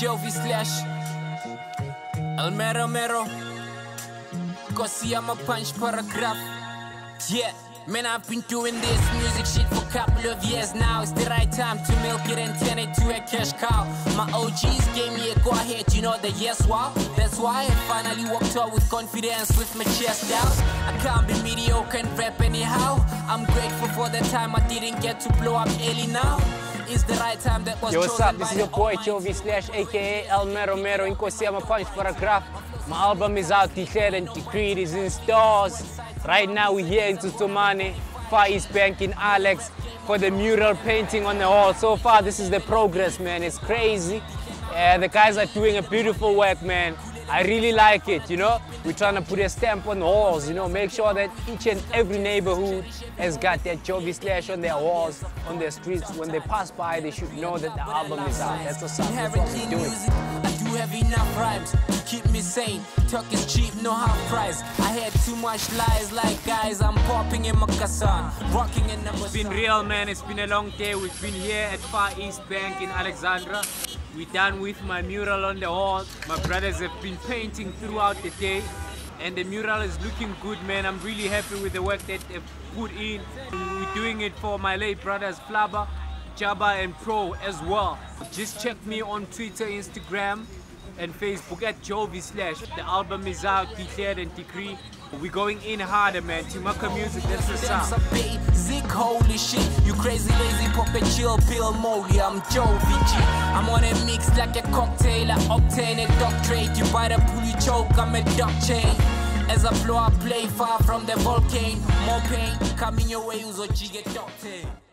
Jovi Slash Almero Mero Kosi, I'm a punch paragraph. Yeah, man, I've been doing this music shit for a couple of years now. It's the right time to milk it and turn it to a cash cow. My OGs gave me a go ahead, you know the yes wow. That's why I finally walked out with confidence, with my chest out. I can't be mediocre and rap anyhow. I'm grateful for the time I didn't get to blow up early now. It's the right time that was Yo, what's up? This is your boy Jovi Slash, aka Almero Mero. Inkosi, I'm a punch paragraph. My album is out, declared and decreed, is in stores. Right now we're here in Tsutsumane, Far East Bank in Alex for the mural painting on the wall. So far this is the progress, man. It's crazy. The guys are doing a beautiful work, man. I really like it, you know. We're trying to put a stamp on the walls, you know, make sure that each and every neighborhood has got their Jovi Slash on their walls, on their streets. When they pass by, they should know that the album is out. That's what's up. That's what we're doing. I do have enough rhymes to keep me sane. Talk is cheap, no half price. I had too much lies like guys. I'm popping in Makassar, rocking in number. It's been real, man. It's been a long day. We've been here at Far East Bank in Alexandra. We're done with my mural on the wall. My brothers have been painting throughout the day, and the mural is looking good, man. I'm really happy with the work that they've put in. We're doing it for my late brothers Flaba, Jabba and Pro as well. Just check me on Twitter, Instagram and Facebook at Jovi Slash. The album is out, declared and decreed. We're going in harder, man. Timaka Music, that's the sound. Zig, holy shit, you crazy lazy pop a chill pill molly. I'm Jovi G. I'm on a mix like a cocktail, I obtain a doctorate. You bite a pull, you choke, I'm a duck chain. As I blow, I play far from the volcano. More pain coming your way, uzo jige doctor.